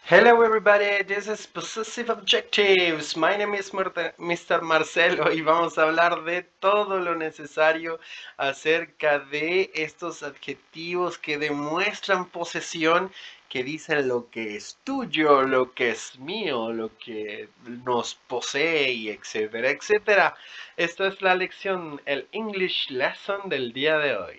Hello everybody, this is Possessive Objectives. My name is Mr. Marcelo y vamos a hablar de todo lo necesario acerca de estos adjetivos que demuestran posesión, que dicen lo que es tuyo, lo que es mío, lo que nos posee y etcétera, etcétera. Esto es la lección, el English Lesson del día de hoy.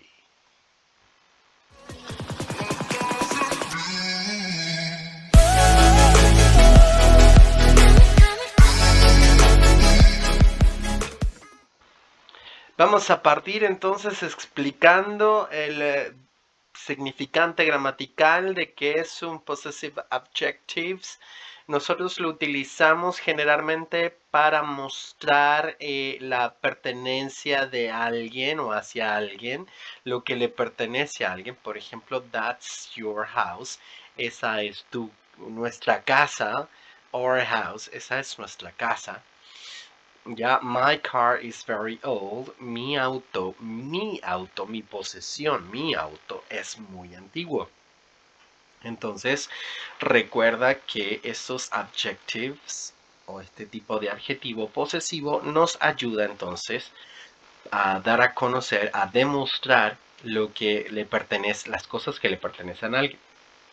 Vamos a partir entonces explicando el significante gramatical de qué es un possessive adjectives. Nosotros lo utilizamos generalmente para mostrar la pertenencia de alguien o hacia alguien, lo que le pertenece a alguien. Por ejemplo, that's your house. Esa es nuestra casa. Our house. Esa es nuestra casa. Ya, my car is very old. Mi auto, mi posesión, mi auto es muy antiguo. Entonces, recuerda que estos adjectives o este tipo de adjetivo posesivo nos ayuda entonces a dar a conocer, a demostrar lo que le pertenece, las cosas que le pertenecen a alguien.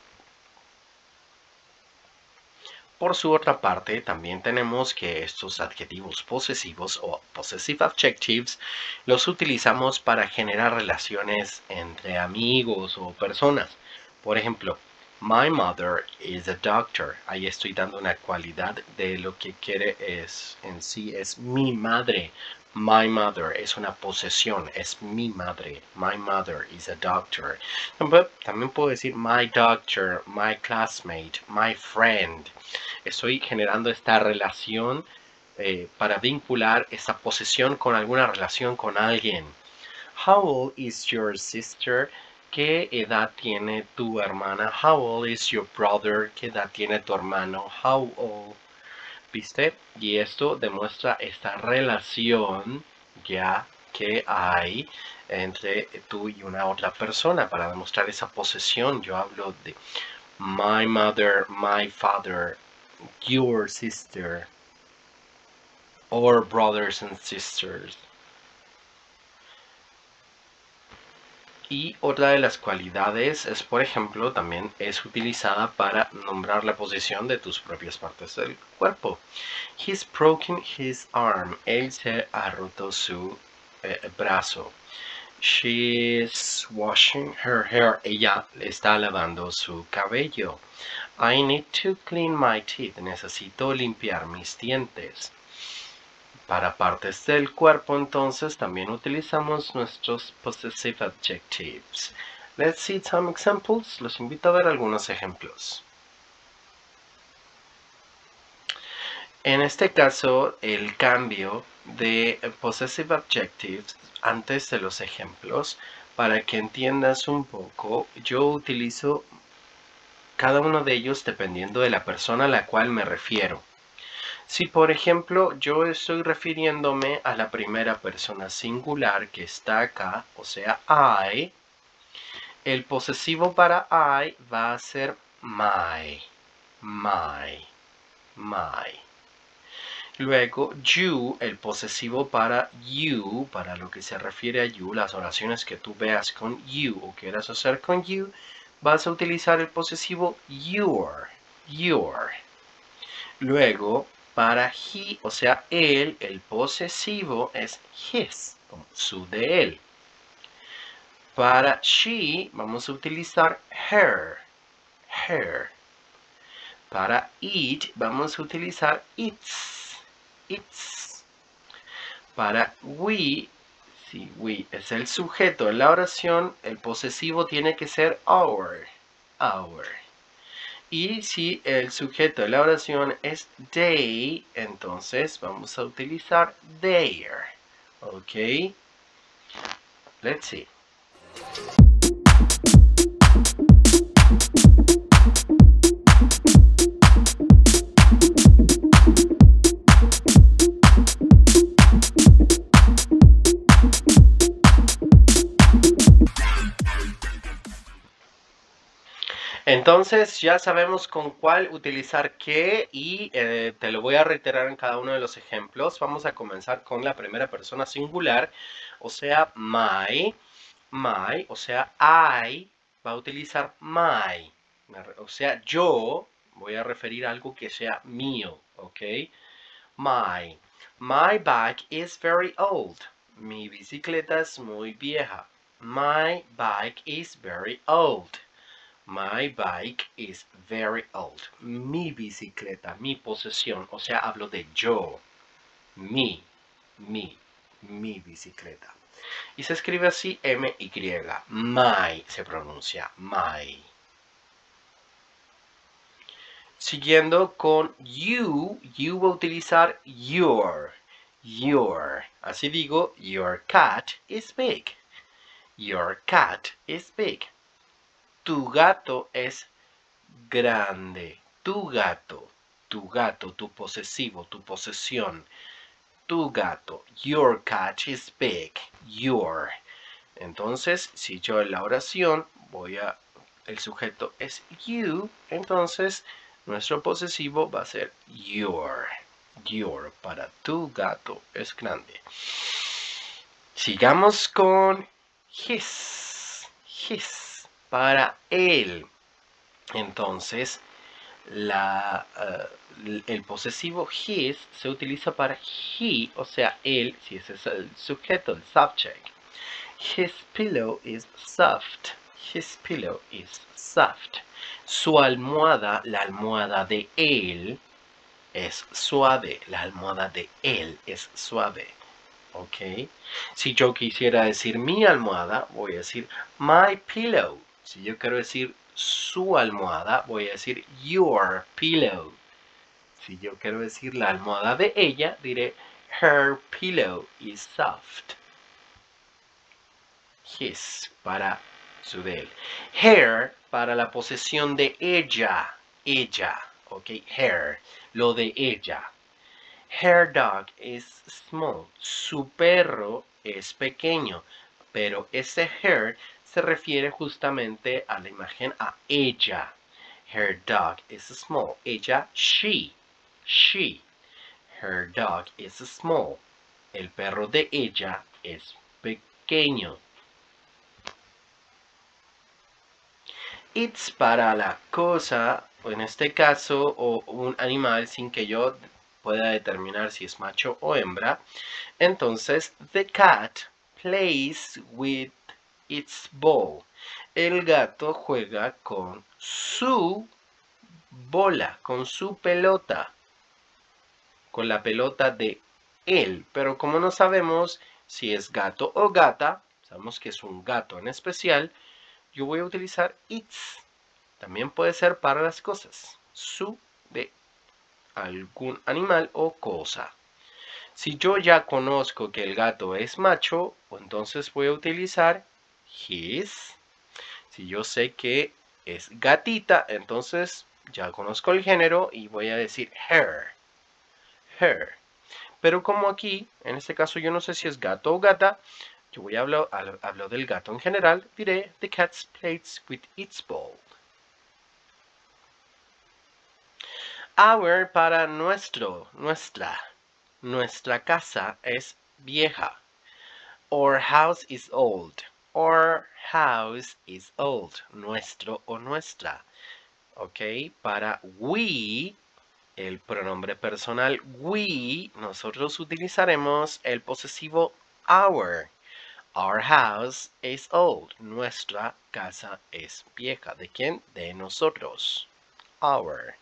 Por su otra parte, también tenemos que estos adjetivos posesivos o possessive adjectives los utilizamos para generar relaciones entre amigos o personas. Por ejemplo, my mother is a doctor. Ahí estoy dando una cualidad de lo que quiere en sí es mi madre. My mother es una posesión, es mi madre. My mother is a doctor. También puedo decir my doctor, my classmate, my friend. Estoy generando esta relación para vincular esa posesión con alguna relación con alguien. How old is your sister? ¿Qué edad tiene tu hermana? How old is your brother? ¿Qué edad tiene tu hermano? How old? ¿Viste? Y esto demuestra esta relación ya que hay entre tú y una otra persona para demostrar esa posesión. Yo hablo de my mother, my father, your sister, or brothers and sisters. Y otra de las cualidades es, por ejemplo, también es utilizada para nombrar la posición de tus propias partes del cuerpo. He's broken his arm. Él se ha roto su brazo. She's washing her hair. Ella está lavando su cabello. I need to clean my teeth. Necesito limpiar mis dientes. Para partes del cuerpo, entonces, también utilizamos nuestros possessive adjectives. Let's see some examples. Los invito a ver algunos ejemplos. En este caso, el cambio de possessive adjectives antes de los ejemplos, para que entiendas un poco, yo utilizo cada uno de ellos dependiendo de la persona a la cual me refiero. Si por ejemplo yo estoy refiriéndome a la primera persona singular que está acá, o sea I, el posesivo para I va a ser my. Luego you, el posesivo para you, para lo que se refiere a you, las oraciones que tú veas con you o quieras hacer con you, vas a utilizar el posesivo your. Luego, para he, o sea, él, el posesivo es his, como su de él. Para she, vamos a utilizar her. Para it, vamos a utilizar its. Para we, si we es el sujeto en la oración, el posesivo tiene que ser our. Y si el sujeto de la oración es they, entonces vamos a utilizar their. ¿Ok? Let's see. Entonces ya sabemos con cuál utilizar qué y te lo voy a reiterar en cada uno de los ejemplos. Vamos a comenzar con la primera persona singular, o sea, my, o sea, I va a utilizar my, o sea, yo voy a referir a algo que sea mío, ¿ok? My bike is very old. Mi bicicleta es muy vieja. My bike is very old. My bike is very old. Mi bicicleta, mi posesión, o sea, hablo de yo. Mi bicicleta. Y se escribe así M-Y. My se pronuncia my. Siguiendo con you va a utilizar your. Así digo, your cat is big. Your cat is big. Tu gato es grande. Tu gato, tu posesivo, tu posesión. Tu gato. Your cat is big. Your. Entonces, si yo en la oración el sujeto es you, entonces nuestro posesivo va a ser your. Your para tu gato es grande. Sigamos con his. His para él. Entonces, el posesivo his se utiliza para he, o sea, él, si ese es el sujeto, el subject. His pillow is soft. His pillow is soft. Su almohada, la almohada de él, es suave. La almohada de él es suave. ¿Ok? Si yo quisiera decir mi almohada, voy a decir my pillow. Si yo quiero decir su almohada, voy a decir your pillow. Si yo quiero decir la almohada de ella, diré her pillow is soft. His para su de él. Her para la posesión de ella. Ella, ok, her, lo de ella. Her dog is small. Su perro es pequeño, pero ese her se refiere justamente a la imagen a ella. Her dog is small. Ella, she. Her dog is small. El perro de ella es pequeño. It's para la cosa, o en este caso, o un animal sin que yo pueda determinar si es macho o hembra. Entonces, the cat plays with its ball. El gato juega con su bola, con su pelota, con la pelota de él. Pero como no sabemos si es gato o gata, sabemos que es un gato en especial, yo voy a utilizar its. También puede ser para las cosas. Su de algún animal o cosa. Si yo ya conozco que el gato es macho, entonces voy a utilizar his. Si yo sé que es gatita, entonces ya conozco el género y voy a decir her. Her. Pero como aquí, en este caso yo no sé si es gato o gata, yo voy a hablar del gato en general, diré the cat plays with its ball. Our para nuestra. Nuestra casa es vieja. Our house is old. Our house is old. Nuestro o nuestra. Ok, para we, el pronombre personal we, nosotros utilizaremos el posesivo our. Our house is old. Nuestra casa es vieja. ¿De quién? De nosotros. Our.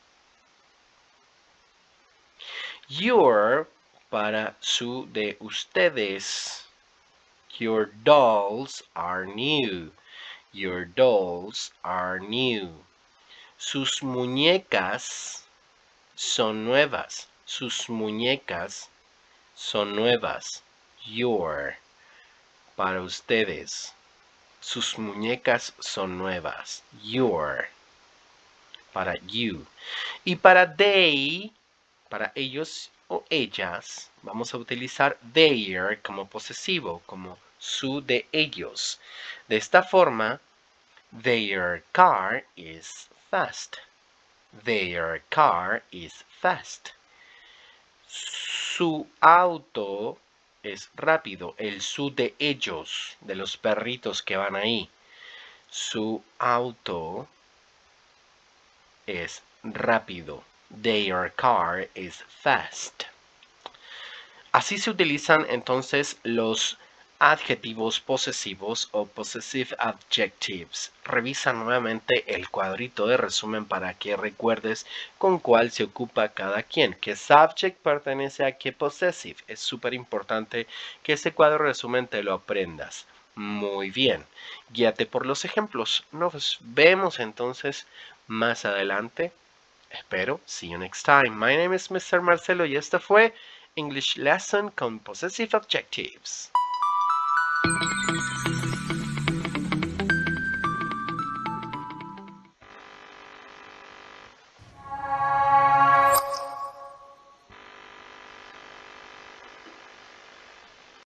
Your para su de ustedes. Your dolls are new. Your dolls are new. Sus muñecas son nuevas. Sus muñecas son nuevas. Your para ustedes. Sus muñecas son nuevas. Your para you. Y para they, para ellos o ellas, vamos a utilizar their como posesivo, como su de ellos. De esta forma, Their car is fast. Their car is fast. Su auto es rápido. El su de ellos, de los perritos que van ahí. Su auto es rápido. Their car is fast. Así se utilizan entonces los adjetivos posesivos o possessive adjectives. Revisa nuevamente el cuadrito de resumen para que recuerdes con cuál se ocupa cada quien. ¿Qué subject pertenece a qué possessive? Es súper importante que ese cuadro de resumen te lo aprendas. Muy bien, guíate por los ejemplos. Nos vemos entonces más adelante. Espero. See you next time. My name is Mr. Marcelo y esta fue English Lesson con Possessive Adjectives.